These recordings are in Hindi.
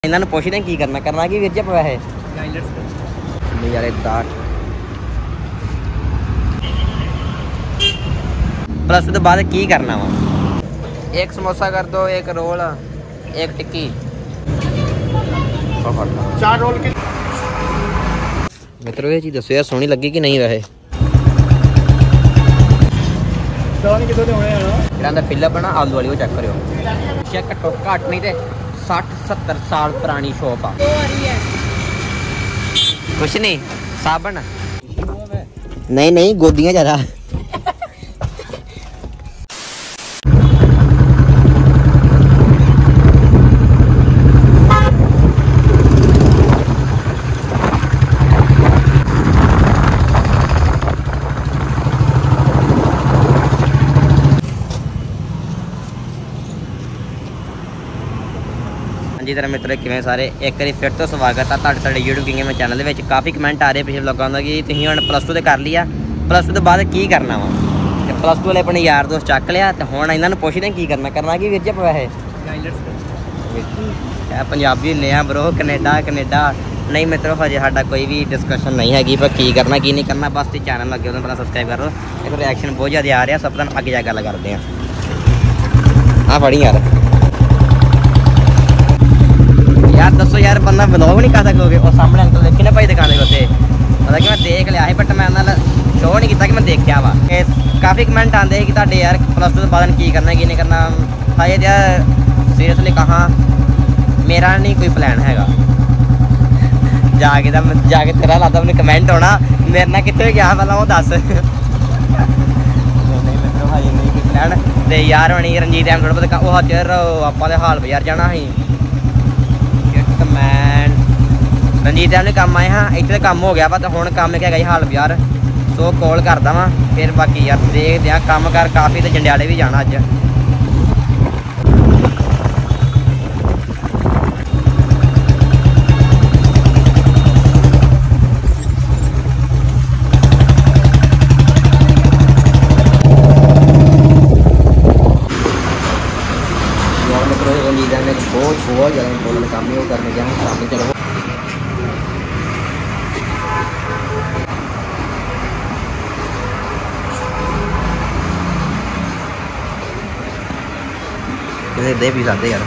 इन्होंने पुछदे की करना की वीर जी वैसे प्लस तो बाद की करना वा। एक समोसा कर दो, एक रोल, एक टिक्की, 4 रोल के। मित्रों ये चीज दसो यार सोहनी लगी कि नहीं वैसे फिलअप है ना आलू वाली वो चेक करो। घट्टो घट नहीं तो 60-70 साल पुरानी शॉप आ। कुछ नहीं साबन नहीं गोदियां ज्यादा। जी तरह मित्रों किवें सारे एक बार फिर तो स्वागत है तुहाडे यूट्यूब किंग में चैनल में। काफ़ी कमेंट आ रहे पिछले लोगों का कि तुसीं हुण प्लस 2 तो कर लिया, प्लस 2 तो बाद की करना वा। तो प्लस 2 वाले अपने यार दोस्त चक लिया तो हुण इन्हां नूं पुछदे की करना की वीर जी वैसे पंजाबी ने आ ब्रो। कनेडा नहीं मित्रों हजे साडा कोई भी डिस्कशन नहीं हैगी पर की करना की नहीं करना। बस चैनल अगे उन्होंने पहला सब्सक्राइब करो। एक रिएक्शन बहुत ज़्यादा आ रहा सब तो अगे जा गल करते हैं। हाँ पढ़ी यार दसो यार बंदा ब्लॉग नहीं कर सकोगे। और सामने अंकल देखे ना भाई दुकान के उत्ते मतलब कि मैं देख लिया है बट मैं शो नहीं किया कि मैं देखा वा। काफ़ी कमेंट आते हैं कि तुहाडे यार प्लस 2 तो बाद की करना की नहीं करना। शायद यार सीरियसली कहा मेरा नहीं कोई प्लान हैगा। जाके तेरा लगता अपने कमेंट होना मेरे ना कितने गया पहला वो दस। नहीं कोई प्लान तो यार होनी रंजीत एम थोड़ा बहुत वो चर आप हाल बाजार जाना ही कमैन रंजीत एम ने काम आए हाँ इतने काम हो गया वा तो हूँ काम है जी हाल बाजार सो कॉल करदा वा फिर बाकी यार देखते हैं काम कर काफ़ी तो जंडियाले भी जाना अज। बहुत ज़्यादा इम्पोर्टेंट काम है वो करने जाए सामने चलो। दे भी लाते यार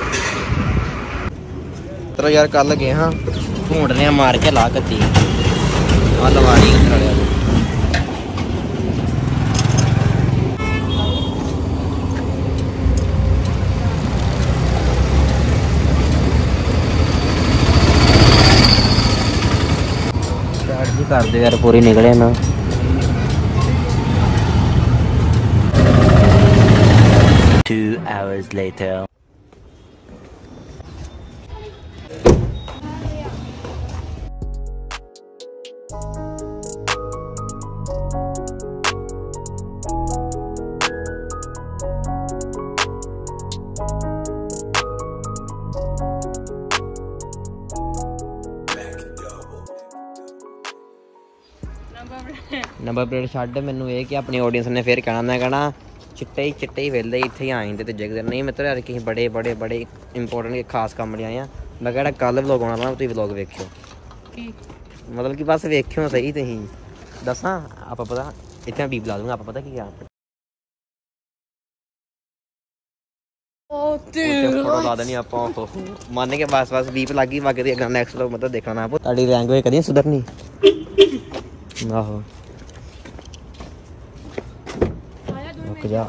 चलो यार कल गए हाँ ढूंढ रहे मार के ला कत्ती लवाड़ी कर दो यार पूरी निकले ना। Two hours later. Number plate छड्ड मैनू ये कि अपनी ऑडियंस ने फिर कहना मैं कहना चिट्टे ही वेले इत्थे ही आ जाते ते जगदे नहीं मित्र यार कि बड़े इंपोर्टेंट खास काम लिए आए हैं। मैं कहना कल व्लॉग आना तुसीं व्लॉग वेखियो मतलब कि बस वेखियो सही तुसीं दसां आप पता इत्थे बीप ला दूंगा आप पता की ला देनी आप मान के बस बीप लग गई बाकी नैक्सट मतलब देखना तुहाडी लैंग्वेज कदी सुधरनी। आहो जा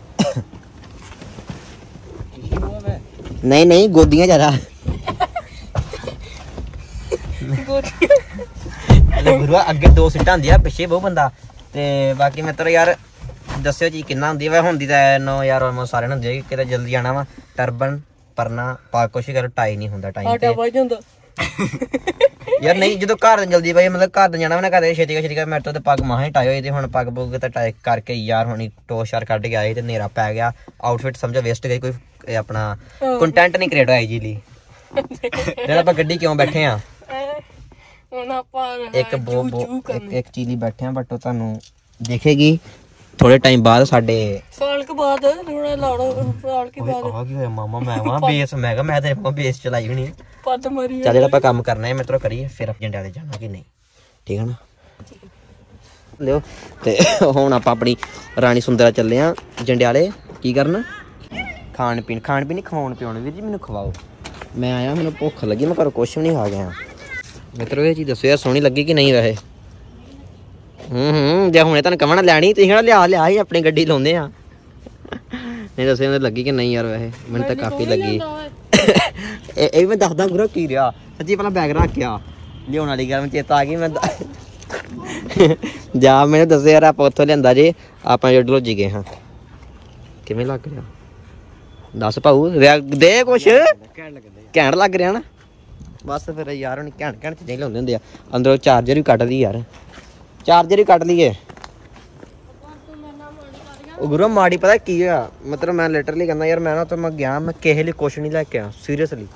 नहीं गोदियां ज्यादा गुरुआ अगे 2 सीटां होंदियां पिछे बहुत बंदा ते बाकी मित्र यार दस्सियो जी किन्ना होंदी वै हुंदी ते 9 यार ऑलमोस्ट सारे होंदे कि जल्दी जाना वा टर्बन परना पा कोशिश करो टाई नहीं होंदा टाइम ते यार नहीं जो घर जल्दी भाई मतलब घर जाना मैं घर छेती मैट्रो तो पग मां ही टाई हुई थी हूँ पग पुग तो टाई करके यार होनी टोश शार कट के आए तो नेरा पै गया आउटफिट समझो वेस्ट गई कोई अपना कंटेंट नहीं क्रिएट होया इजीली जेड़ा आप गड्डी क्यों बैठे हैं एक चीली बैठे हैं बट तुहानू दिखेगी थोड़े टाइम बाद साडे साल के बाद थोड़ा लाड़ो साल के बाद आ गया मामा मैं वहां बेस मैं कहा मैं तेरे को बेस चलाई होनी पद मरी चल जेड़ा काम करना है मित्रों करिए फिर आप जंडियाले जाना कि नहीं ठीक है ना लियो ते हुण आप अपनी रानी सुंदरा चले आ जंडियाले की करना खान पीन खवाउण पिउण वीर जी मैनू खवाओ मैं आया मैनू भुख लगी मैं घरों कुछ भी नहीं खा गया मित्रों ये चीज़ दसो यार सोहनी लगी कि नहीं वैसे जे हुणे तुहानूं कवां ना लैनी तुसीं कहना लिया ही अपनी गड्डी लाउंदे आ नहीं दसो मैनूं लगी कि नहीं यार वैसे मैनूं तो काफ़ी लगी ये भी मैं दसदा गुरु की रहा सच्ची पहला बैग रख गया लियाउण वाली गल चेता आ गई मैं जा मैंने दस यार आप उत्थों लिया जे आप डलोजी गए हाँ किवें लग रहा दस भाऊ दे कुछ घैंट लग रहा ना बस फिर यार हम घैंट चीज़ां लियाउंदे हुंदे आ अंदरों चार्जर भी कट दी यार चार्जर भी कट लीए गुरु माड़ी पता की होया मतलब मैं लिटरली कहना यार मैं ना तो मैं गया मैं किसी लिए कुछ नहीं लैके आया सीरियसली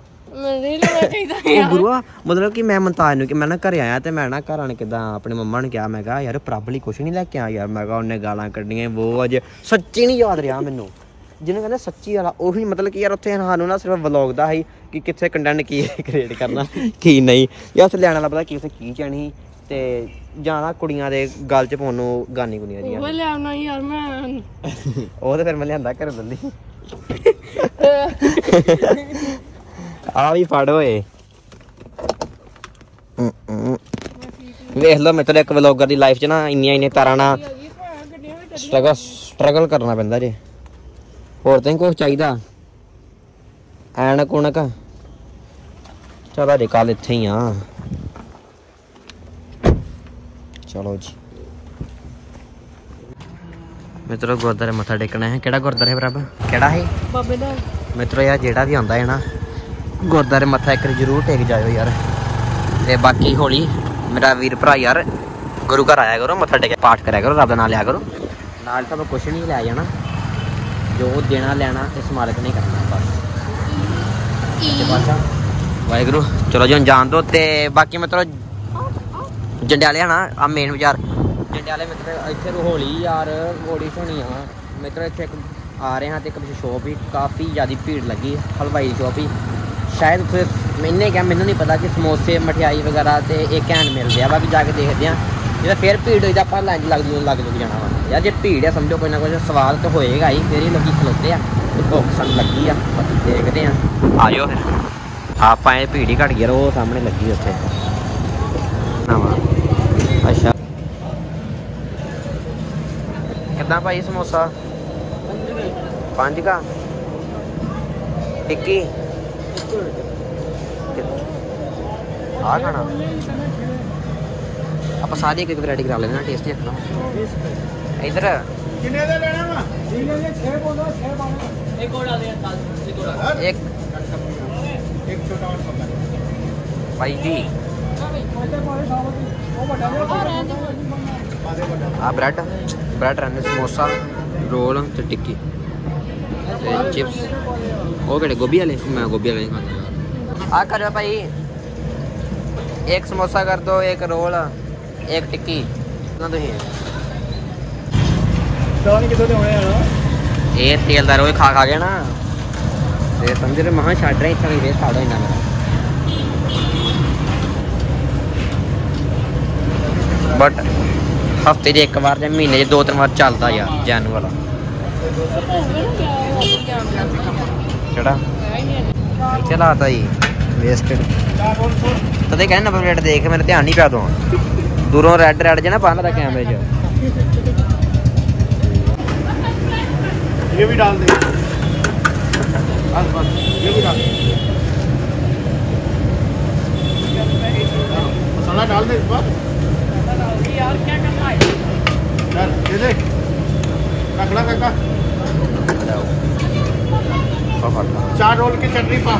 गुरु मतलब कि मैं मुमताज नूं कि मैं ना घरे आया तो मैं ना घर आने किदा अपने मम्मा ने कहा मैं कहा यार प्रभ लिए कुछ नहीं लैके आया यार मैं कहा उन्हें गालां कड्डियां वो अज सच्ची नहीं याद रहा मैनू जिन्हें कहते सच्ची वाला उही मतलब कि यार उत्थे सानूं ना सिर्फ व्लॉग दा ही कि कित्थे कंटेंट की क्रिएट करना की नहीं यार उत्थे लैण वाला पता कि उत्थे की चाहनी ते जाना कुड़ियां दे गल च पाउण नूं गानी गुनियां जियां वो लियाना यार मैं ਉਹ ਤੇ ਫਿਰ ਮੈਂ ਲਿਆਂਦਾ ਘਰ ਬੰਦੀ ਆ ਵੀ ਫੜ ਓਏ ਵੇਖ ਲਓ ਮਿੱਤਰ ਇੱਕ ਵਲੌਗਰ ਦੀ ਲਾਈਫ 'ਚ ਨਾ ਇੰਨੀਆਂ ਤਾਰਾਂ ਨਾਲ ਸਟਰਗਲ ਕਰਨਾ ਪੈਂਦਾ ਜੇ ਹੋਰ ਤਾਂ ਕੁਝ ਚਾਹੀਦਾ ਐਨਕ ਉਣਕ ਚਲ ਅਜੇ ਕੱਲ ਇੱਥੇ ਹੀ ਆ ਚਲੋ ਜੀ मित्रों गुरुद्वारे मत्था टेकना है केड़ा गुरुद्वारा है प्रभ केड़ा है बाबे दा मित्रों यार जेड़ा भी आंदा है ना गुरुद्वारे मत्था एक जरूर टेक जाओ यार ते बाकी होली मेरा वीर भरा यार गुरु घर आया करो मत्था टेक पाठ कराया करो रब दा नाम लिया करो नाल सब कुछ नहीं लै जाना जो देना लेना इस मालिक नहीं करना बस वाहिगुरू चलो जी जान दो ते बाकी मित्रों जंडियाले ना आ मेन बाजार जंडियाले मित्र इत्थे होली यार होली होनी आ मित्र इत्थे आ रहे हैं तो एक शॉप भी काफ़ी ज़्यादा भीड़ लगी हलवाई शॉप ही शायद उत्थे मैंने क्या मैंने नहीं पता कि समोसे मठियाई वगैरह तो एक घैंट मिलते हैं बाकी जाके देखते हैं जो फिर भीड़ हुई तो आप लाइन लग जाना वा यार जो भीड़ है समझो कोई ना कोई सवाल तो होएगा ही फिर ही लोग खलोते हैं तो भुख सन लगी आ देखते हैं आ जाओ फिर आप आए भीड़ ही घट गई वो सामने लगी उत्थे अच्छा कितना भाई समोसा 5 का टिक्की आ खाना आप सारी एक वैरायटी करा लेना टेस्ट रखना इधर एक भाई जी आ ब्रेड रहने समोसा रोल ते टिक्की चिप्स वो केड़े गोभी वाले मैं गोभी वाले नहीं खाता आ करो भाई एक समोसा कर दो एक रोल एक टिक्की ना तो ये तेलदार वो खा गया ना ते समझ रहे महा छड़ रहे इतना वेस्ट खा दो इन्ना मेरा बट हफ्ते च एक बार या महीने 2-3 बार चलता यार जैन वाला चलाता ही वेस्टेड तो कहने नंबर प्लेट देख मेरा ध्यान नहीं पाया तो दूरों रेड ज ना पाना था कैमरे च ये भी डाल दे ये भी डाल मसाला डाल दे इस बार यार क्या करना है चल ये देख रखला काका 4 रोल की चटनी पा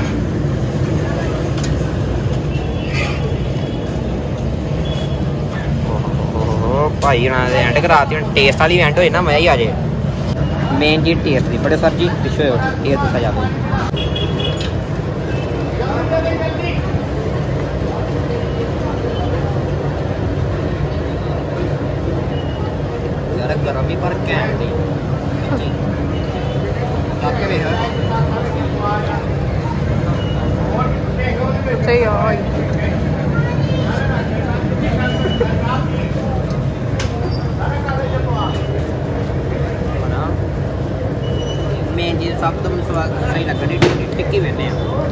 भाई एंड कराती टेस्ट वाली इवेंट हो ना मजा ही आ जाए मेन चीज टेस्ट की बड़े सर जी पिछले टेस्ट दसा जाता यार गर्म भी पर सही है मेन चीज सब तो स्वाद सही लगनी टिक्की वेने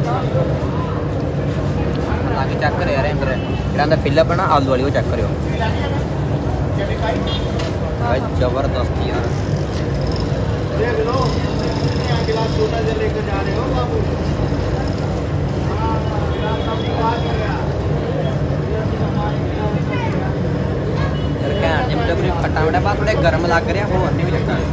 आगे चेक करो यार अंदर ਜਿਹੜਾ ਫਿਲਪ ਹੈ ਨਾ ਆਲੂ ਵਾਲੀ ਉਹ ਚੈੱਕ ਕਰਿਓ भाई जबरदस्त यार देख लो कितने गिलास छोटा से लेकर जा रहे हो बाबू यार घैंट मतलब खट्टा मीठा बात थोड़ा गर्म लग रहा हो नहीं भी लगता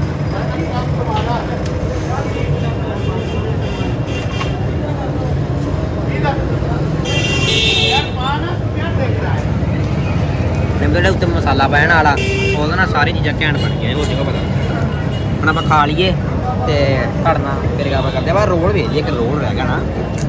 ਜਿਹੜੇ ਉੱਤੇ ਮਸਾਲਾ ਪੈਣ ਵਾਲਾ ਉਹਦਾ ਨਾ ਸਾਰੀ ਚੀਜ਼ਾਂ ਘੈਂਟ ਬਣ ਗਈਆਂ ਰੋਟੀ ਕੋ ਪਤਾ ਹੁਣ ਆਪਾਂ ਖਾ ਲਈਏ ਤੇ ਘੜਨਾ ਫਿਰ ਆਪਾਂ ਕਰਦੇ ਆ ਰੋਲ ਵੇਖ ਲਈਏ ਕਿ ਰੋਲ ਰਹਿ ਗਿਆ ਨਾ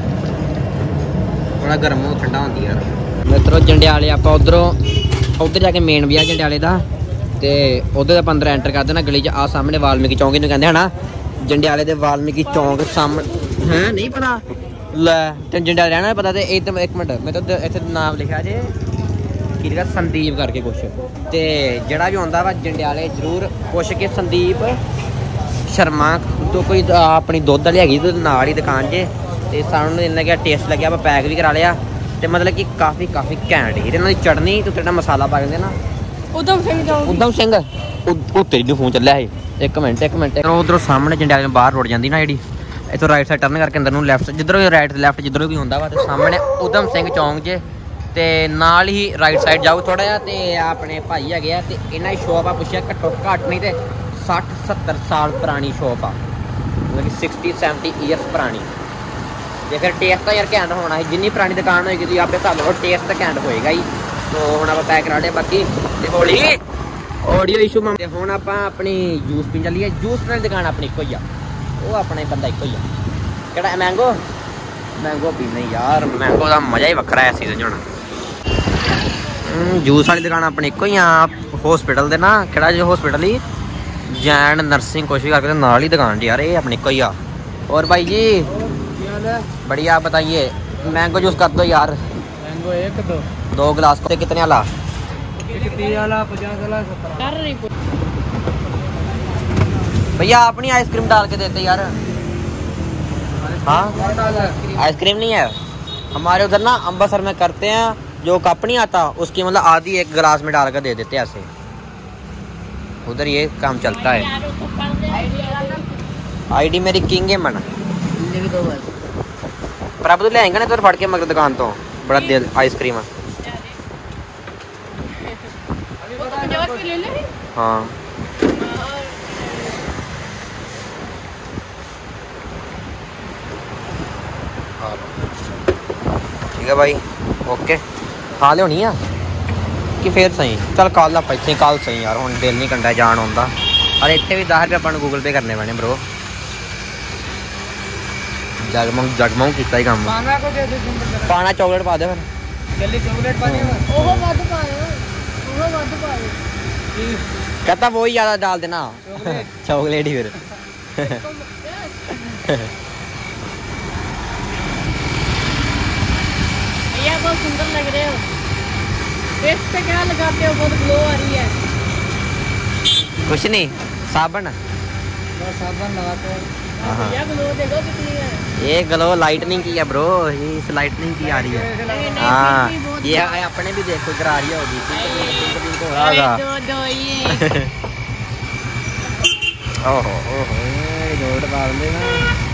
ਥੋੜਾ ਗਰਮ ਹੋ ਠੰਡਾ ਹੁੰਦੀ ਯਾਰ ਮਿੱਤਰੋ ਜੰਡਿਆਲੇ ਆਪਾਂ ਉਧਰ ਜਾ ਕੇ ਮੇਨ ਵਿਆਹ ਜੰਡਿਆਲੇ ਦਾ ਤੇ ਉਧਰ ਆਪਾਂ ਅੰਦਰ ਐਂਟਰ ਕਰ ਦੇਣਾ ਗਲੀ 'ਚ ਆ ਸਾਹਮਣੇ ਵਾਲਮੀਕੀ ਚੌਂਕ ਇਹਨੂੰ ਕਹਿੰਦੇ ਹਨਾ ਜੰਡਿਆਲੇ ਦੇ ਵਾਲਮੀਕੀ ਚੌਂਕ ਸਾਹਮਣੇ ਹੈ ਨਹੀਂ ਪਤਾ ਲੈ ਤੇ ਜੰਡਿਆਲੇ ਰਹਿਣਾ ਪਤਾ ਤੇ ਇੱਕ ਮਿੰਟ ਮੈਂ ਤਾਂ ਇੱਥੇ ਨਾਮ ਲਿਖਿਆ ਜੇ ਕਿਹੜਾ ਸੰਦੀਪ ਕਰਕੇ ਕੁਛ ਤੇ ਜਿਹੜਾ ਵੀ ਆਉਂਦਾ ਵਾ ਜੰਡਿਆਲੇ ਜ਼ਰੂਰ ਪੁੱਛ ਕੇ ਸੰਦੀਪ ਸ਼ਰਮਾ ਤੋਂ ਕੋਈ ਆਪਣੀ ਦੁੱਧ ਵਾਲੀ ਹੈਗੀ ਤੇ ਨਾਲ ਹੀ ਦੁਕਾਨ 'ਚ ਤੇ ਸਾਨੂੰ ਇਹਨਾਂ ਦਾ ਟੇਸਟ ਲੱਗਿਆ ਆਪਾਂ ਪੈਕ ਵੀ ਕਰਾ ਲਿਆ ਤੇ ਮਤਲਬ ਕਿ ਕਾਫੀ ਘੈਂਟ ਸੀ ਇਹਨਾਂ ਦੀ ਚਟਨੀ ਤੇ ਜਿਹੜਾ ਮਸਾਲਾ ਪਾ ਦਿੰਦੇ ਨਾ ਉਦਮ ਸਿੰਘ ਉੱਤੇ ਨੂੰ ਫੋਨ ਚੱਲਿਆ ਸੀ ਇੱਕ ਮਿੰਟ ਉਧਰੋਂ ਸਾਹਮਣੇ ਜੰਡਿਆਲੇ ਨੂੰ ਬਾਹਰ ਰੋਡ ਜਾਂਦੀ ਨਾ ਜਿਹੜੀ ਇੱਥੋਂ ਰਾਈਟ ਸਾਈਡ ਟਰਨ ਕਰਕੇ ਅੰਦਰ ਨੂੰ ਲੈਫਟ ਜਿੱਧਰੋਂ ਰਾਈਟ ਲੈਫਟ ਜਿੱਧਰੋਂ ਵੀ ਹੁੰਦਾ ਵਾ ਤੇ ਸਾਹਮਣੇ ਉਦਮ ਸਿੰਘ ਚੌਂਕ 'ਚ ਤੇ ਨਾਲ ਹੀ ਰਾਈਟ ਸਾਈਡ ਜਾਓ ਥੋੜਾ ਜਿਹਾ ਤੇ ਆਪਣੇ ਭਾਈ ਹੈਗੇ ਆ ਤੇ ਇਹਨਾਂ ਦੀ ਸ਼ੋਪ ਆ ਪੁੱਛਿਆ ਘੱਟੋ ਘੱਟ ਨਹੀਂ ਤੇ 60-70 ਸਾਲ ਪੁਰਾਣੀ ਸ਼ੋਪ ਆ ਮਤਲਬ ਕਿ 60-70 ਈਅਰਸ ਪੁਰਾਣੀ ਤੇ ਫਿਰ ਟੇਸਟ ਤਾਂ ਯਾਰ ਘੈਂਟ ਹੋਣਾ ਹੈ ਜਿੰਨੀ ਪੁਰਾਣੀ ਦੁਕਾਨ ਹੋਏਗੀ ਤੁਸੀਂ ਆਪੇ ਹਿਸਾਬ ਨਾਲ ਟੇਸਟ ਤਾਂ ਘੈਂਟ ਹੋਏਗਾ ਹੀ ਸੋ ਹੁਣ ਆਪਾਂ ਪੈਕ ਕਰਾ ਲਿਆ ਬਾਕੀ ਤੇ ਹੌਲੀ ਆਡੀਓ ਇਸ਼ੂ ਤੇ ਹੁਣ ਆਪਾਂ ਆਪਣੀ ਜੂਸ ਪੀਣ ਚੱਲੀਏ ਜੂਸ ਵਾਲੀ ਦੁਕਾਨ ਆਪਣੀ ਇੱਕੋ ਹੀ ਆ ਉਹ ਆਪਣਾ ਬੰਦਾ ਇੱਕੋ ਹੀ ਆ ਕਿਹੜਾ ਮੈਂਗੋ ਪੀਣੇ ਯਾਰ ਮੈਂਗੋ ਦਾ ਮਜ਼ਾ ਹੀ ਵੱਖਰਾ ਹੈ ਸੀਜ਼ਨ 'ਚ ਹੁਣ ਜੂਸ ਵਾਲੀ ਦੁਕਾਨ ਆਪਣੀ ਇੱਕੋ ਹੀ ਆ ਹਸਪੀਟਲ ਦੇ ਨਾ ਕਿਹੜਾ ਜੋ ਹਸਪੀਟਲ ਹੀ ਜੈਨ ਨਰਸਿੰਗ कुछ भी करके नाल ही दुकान जी यार ये अपने को ही आ और भाई जी बढ़िया आप बताइए मैंगो जूस कर दो यार मैंगो एक दो गिलास कितने वाला भैया आप नहीं आइसक्रीम डाल के देते यार हाँ आइसक्रीम नहीं है हमारे उधर ना अम्बरसर में करते हैं जो कप नहीं आता उसकी मतलब आधी एक गिलास में डाल कर दे देते हैं ऐसे उधर ये काम चलता है आईडी मेरी किंग है मन प्रभ तो लेंगे ना तो फट के मगर दुकान तो बड़ा दिल आइसक्रीम हाँ ठीक है भाई ओके खा लियो नहीं है कि फिर सही चल कल आप इतने कल सही यार हूँ दिल नहीं कंडा जान आता अरे इतने भी 10 रुपये अपन गूगल पे करने पैने ब्रो जगमग किया ही काम पाना चॉकलेट पा दे कहता वो ही ज़्यादा डाल देना चॉकलेट ही फिर बहुत सुंदर लग रहे हो फेस पे क्या लगाते हो बहुत ग्लो आ रही है कुछ नहीं साबन लगाते हाँ ये ग्लो देखो कितनी है ये ग्लो लाइटनिंग की है ब्रो ये इस लाइटनिंग की आ रही है हाँ ये अपने भी देखो इधर आ रही है ओहो रोड डाल देना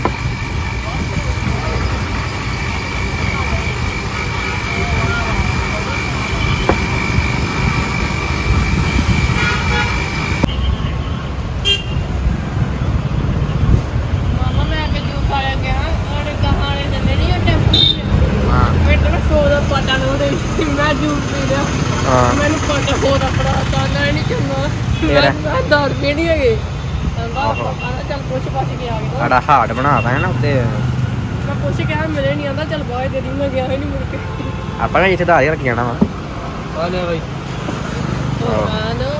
मैंने पता हो रहा ताना नहीं चंगा दार केड़ी है चल कुछ पास के आ गया बड़ा हार्ड बनाता है ना उत्ते मैं पूछ के मिले नहीं आंदा चल बाय दे दी मैं गया ही नहीं मुड़ के ਆਪਾਂ ਨੇ ਇੱਥੇ ਧਾਰ ਹੀ ਰੱਖ ਜਾਣਾ ਵਾ आ ले भाई आनो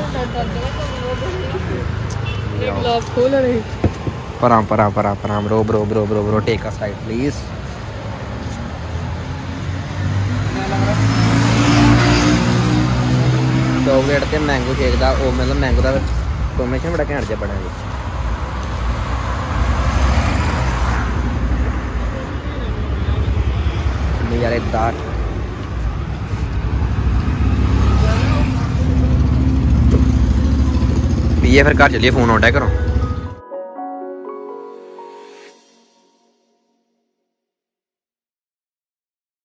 एक लॉक खोल रही पराम bro take a side please chocolate ते मैंगो शेक दा ओ मतलब मैंगो दा कॉम्बिनेशन बड़ा घैंट जिहा बने नज़ारेदार। पीए फिर घर चलिए, फोन आउट है घरों।